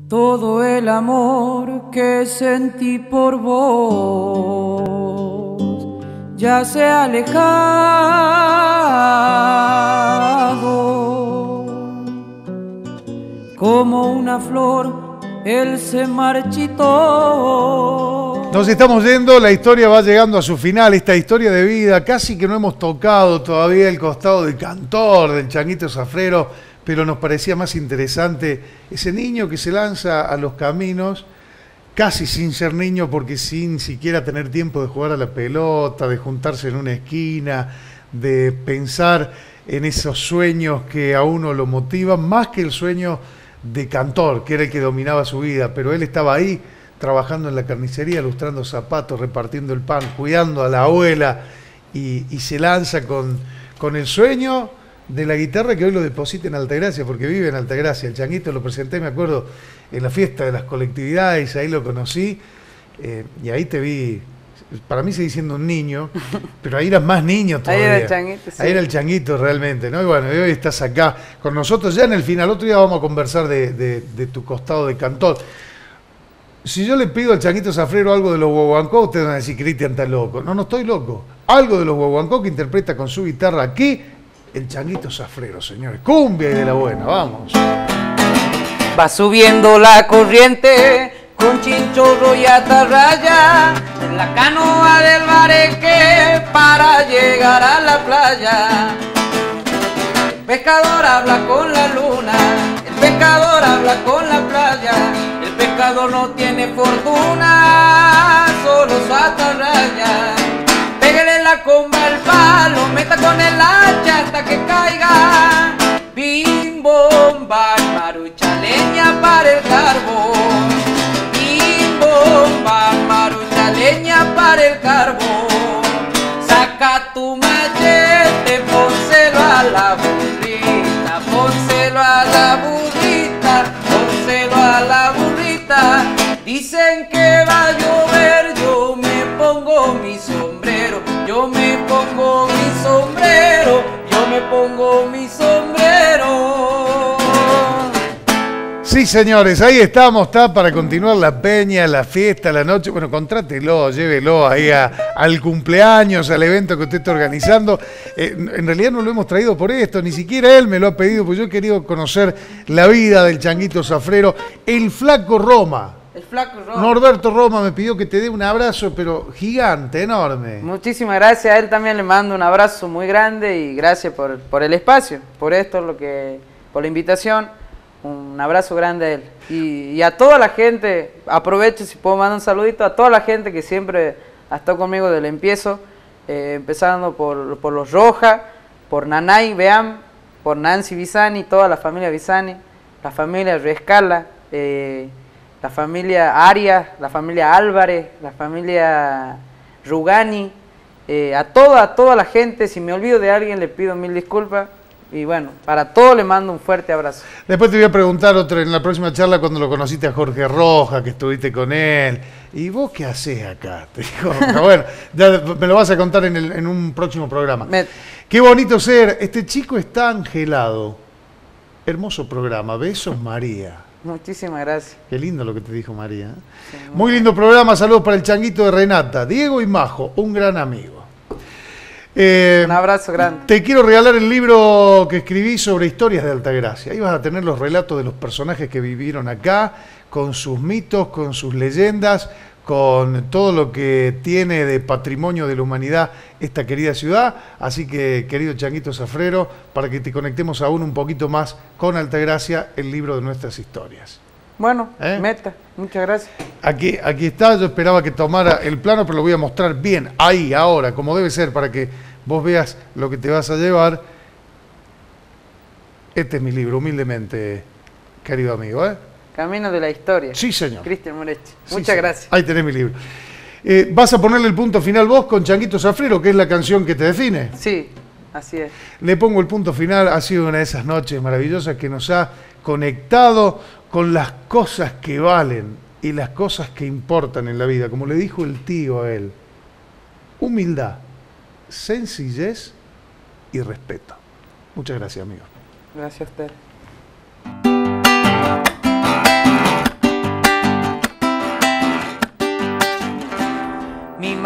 Todo el amor que sentí por vos ya se ha alejado. Como una flor, él se marchitó. Nos estamos yendo, la historia va llegando a su final, esta historia de vida. Casi que no hemos tocado todavía el costado de cantor del Changuito Zafrero, pero nos parecía más interesante ese niño que se lanza a los caminos, casi sin ser niño, porque sin siquiera tener tiempo de jugar a la pelota, de juntarse en una esquina, de pensar en esos sueños que a uno lo motivan, más que el sueño de cantor, que era el que dominaba su vida, pero él estaba ahí, trabajando en la carnicería, lustrando zapatos, repartiendo el pan, cuidando a la abuela, y se lanza con el sueño de la guitarra, que hoy lo deposita en Altagracia, porque vive en Altagracia. El Changuito lo presenté, me acuerdo, en la fiesta de las colectividades, ahí lo conocí, y ahí te vi. Para mí seguí siendo un niño, pero ahí eras más niño todavía. Ahí era el Changuito, sí. Ahí era el Changuito realmente, ¿no? Y bueno, y hoy estás acá con nosotros. Ya en el final, otro día vamos a conversar de tu costado de cantor. Si yo le pido al Changuito Zafrero algo de los Guaguancó, ustedes van a decir, Cristian, está loco. No, no estoy loco. Algo de los Guaguancó que interpreta con su guitarra aquí el Changuito Zafrero, señores. Cumbia y de la buena, vamos. Va subiendo la corriente con chinchorro y atarraya en la canoa del Bareque para llegar a la playa. El pescador habla con la luna, el pescador habla con la playa. El pescador no tiene fortuna, solo su atarraya. Pégale la comba al palo, meta con el hacha hasta que caiga. Bim, bomba, marucha, leña para el carbón. Bim, bomba, marucha, leña para el carbón. Saca tu machete, pónselo a la burrita, pónselo a la burrita, pónselo a la burrita. Dicen que va a llover, yo me pongo mi sombrero, yo me pongo mi sombrero, yo me pongo mi sombrero. Sí, señores, ahí estamos, está para continuar la peña, la fiesta, la noche. Bueno, contrátelo, llévelo ahí al cumpleaños, al evento que usted está organizando. En realidad no lo hemos traído por esto, ni siquiera él me lo ha pedido, pues yo he querido conocer la vida del Changuito Zafrero. El Flaco Roma. El Flaco Roma. Norberto Roma me pidió que te dé un abrazo, pero gigante, enorme. Muchísimas gracias, a él también le mando un abrazo muy grande y gracias por el espacio, por esto, por la invitación. Un abrazo grande a él. Y a toda la gente, aprovecho si puedo mandar un saludito a toda la gente que siempre ha estado conmigo desde el empiezo, empezando por los Rojas, por Nanay Beam, por Nancy Bisani, toda la familia Bisani, la familia Rescala, la familia Arias, la familia Álvarez, la familia Rugani, a toda la gente. Si me olvido de alguien le pido mil disculpas. Y bueno, para todos le mando un fuerte abrazo. Después te voy a preguntar en la próxima charla cuando lo conociste a Jorge Rojas, que estuviste con él. ¿Y vos qué hacés acá? Te dijo, bueno, ya me lo vas a contar en un próximo programa. Qué bonito ser. Este chico está angelado. Hermoso programa. Besos, María. Muchísimas gracias. Qué lindo lo que te dijo María. Sí, muy lindo programa. Saludos para el Changuito de Renata. Diego y Majo, un gran amigo. Un abrazo grande. Te quiero regalar el libro que escribí sobre historias de Altagracia. Ahí vas a tener los relatos de los personajes que vivieron acá, con sus mitos, con sus leyendas, con todo lo que tiene de patrimonio de la humanidad esta querida ciudad. Así que, querido Changuito Zafrero, para que te conectemos aún un poquito más con Altagracia, el libro de nuestras historias. Bueno, meta, muchas gracias. Aquí está, yo esperaba que tomara el plano, pero lo voy a mostrar bien, ahí, ahora, como debe ser, para que vos veas lo que te vas a llevar. Este es mi libro, humildemente, querido amigo. Camino de la historia. Sí, señor. Cristian Moretti. Sí, muchas gracias. Ahí tenés mi libro. ¿Vas a ponerle el punto final vos con Changuito Zafrero, que es la canción que te define? Sí, así es. Le pongo el punto final. Ha sido una de esas noches maravillosas que nos ha conectado con las cosas que valen y las cosas que importan en la vida. Como le dijo el tío a él, humildad, sencillez y respeto. Muchas gracias, amigo. Gracias a usted.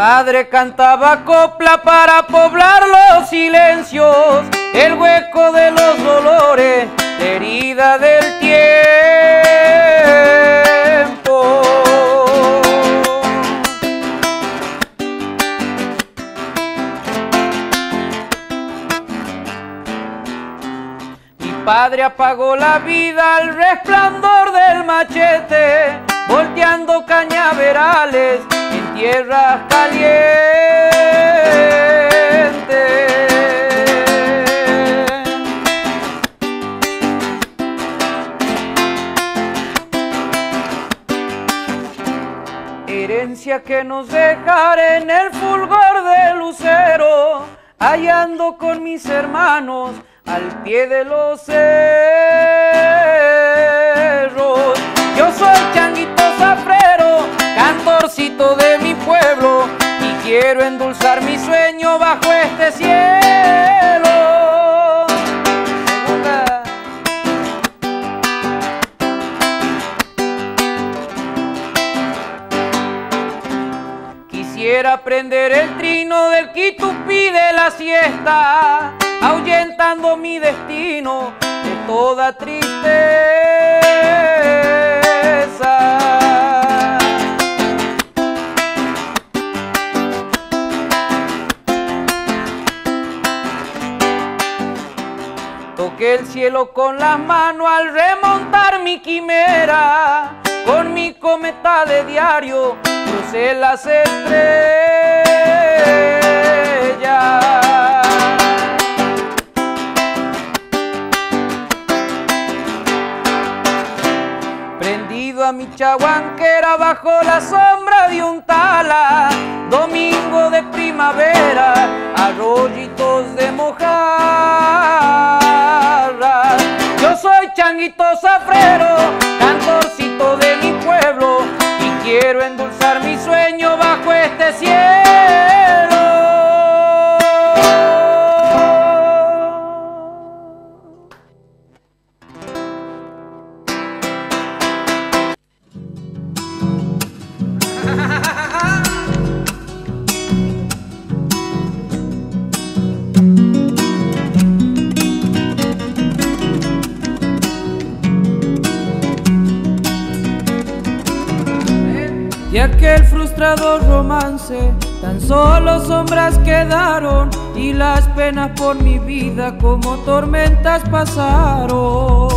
madre cantaba copla para poblar los silencios, el hueco de los dolores, la herida del tiempo. Mi padre apagó la vida al resplandor del machete, volteando cañaverales en tierras calientes. Herencia que nos dejará en el fulgor del lucero, hallando con mis hermanos al pie de los cerros. Yo soy Changuito Zafrero, cantorcito de mi pueblo, y quiero endulzar mi sueño bajo este cielo. Quisiera aprender el trino del quitupí de la siesta, ahuyentando mi destino de toda tristeza. Toqué el cielo con las manos al remontar mi quimera, con mi cometa de diario crucé las estrellas. Prendido a mi chaguanquera bajo la sombra de un tala, domingo de primavera, arroyitos de mojarra. Yo soy Changuito Zafrero, cantorcito de mi pueblo, y quiero endulzar mi sueño bajo este cielo. De aquel frustrado romance, tan solo sombras quedaron, y las penas por mi vida como tormentas pasaron.